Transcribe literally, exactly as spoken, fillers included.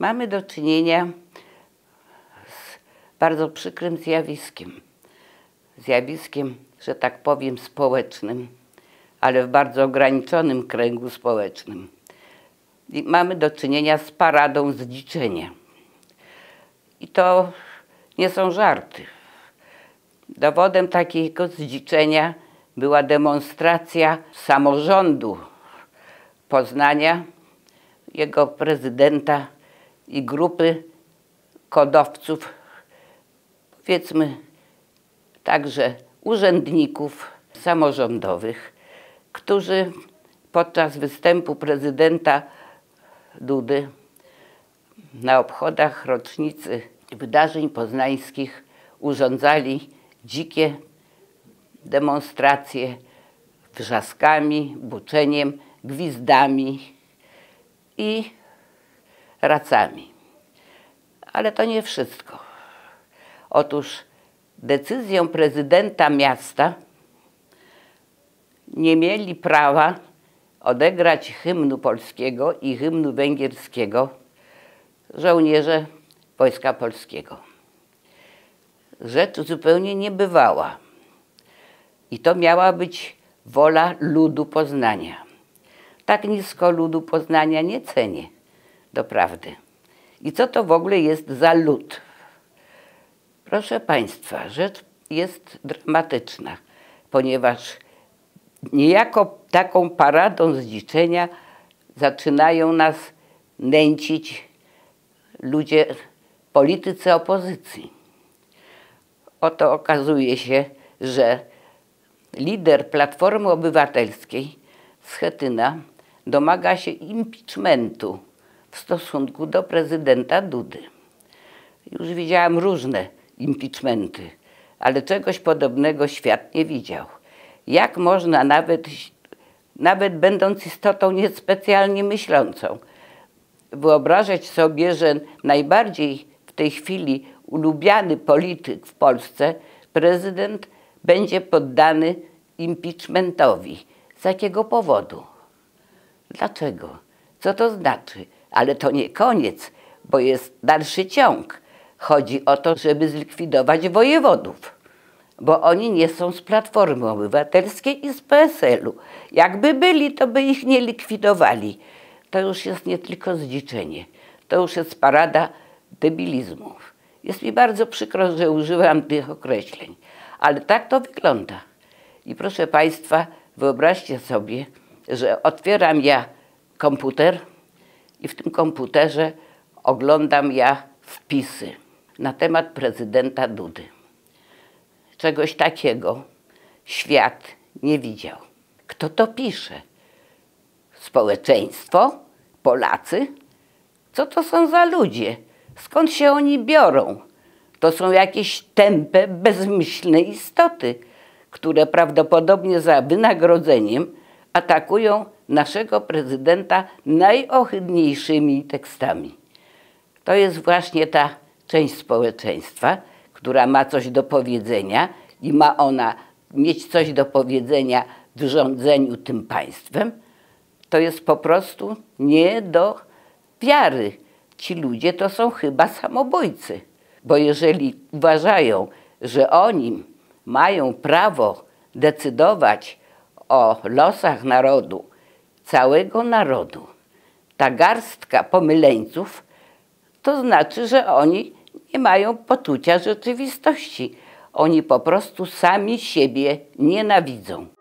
Mamy do czynienia z bardzo przykrym zjawiskiem. Zjawiskiem, że tak powiem, społecznym, ale w bardzo ograniczonym kręgu społecznym. I mamy do czynienia z paradą zdziczenia. I to nie są żarty. Dowodem takiego zdziczenia była demonstracja samorządu Poznania, jego prezydenta i grupy kodowców, powiedzmy także urzędników samorządowych, którzy podczas występu prezydenta Dudy na obchodach rocznicy wydarzeń poznańskich urządzali dzikie demonstracje wrzaskami, buczeniem, gwizdami i racami. Ale to nie wszystko. Otóż decyzją prezydenta miasta nie mieli prawa odegrać hymnu polskiego i hymnu węgierskiego żołnierze Wojska Polskiego. Rzecz zupełnie niebywała. I to miała być wola ludu Poznania. Tak nisko ludu Poznania nie cenię, doprawdy. I co to w ogóle jest za lud? Proszę Państwa, rzecz jest dramatyczna, ponieważ niejako taką paradą zdziczenia zaczynają nas nęcić ludzie, politycy opozycji. Oto okazuje się, że lider Platformy Obywatelskiej, Schetyna, domaga się impeachmentu w stosunku do prezydenta Dudy. Już widziałam różne impeachmenty, ale czegoś podobnego świat nie widział. Jak można nawet, nawet będąc istotą niespecjalnie myślącą, wyobrażać sobie, że najbardziej w tej chwili ulubiany polityk w Polsce, prezydent, będzie poddany impeachmentowi. Z jakiego powodu? Dlaczego? Co to znaczy? Ale to nie koniec, bo jest dalszy ciąg. Chodzi o to, żeby zlikwidować wojewodów, bo oni nie są z Platformy Obywatelskiej i z P S L u. Jakby byli, to by ich nie likwidowali. To już jest nie tylko zdziczenie, to już jest parada debilizmów. Jest mi bardzo przykro, że używam tych określeń, ale tak to wygląda. I proszę Państwa, wyobraźcie sobie, że otwieram ja komputer i w tym komputerze oglądam ja wpisy na temat prezydenta Dudy. Czegoś takiego świat nie widział. Kto to pisze? Społeczeństwo? Polacy? Co to są za ludzie? Skąd się oni biorą? To są jakieś tępe, bezmyślne istoty, które prawdopodobnie za wynagrodzeniem atakują naszego prezydenta najohydniejszymi tekstami. To jest właśnie ta część społeczeństwa, która ma coś do powiedzenia i ma ona mieć coś do powiedzenia w rządzeniu tym państwem. To jest po prostu nie do wiary. Ci ludzie to są chyba samobójcy, bo jeżeli uważają, że oni mają prawo decydować o losach narodu, całego narodu, ta garstka pomyleńców, to znaczy, że oni nie mają poczucia rzeczywistości. Oni po prostu sami siebie nienawidzą.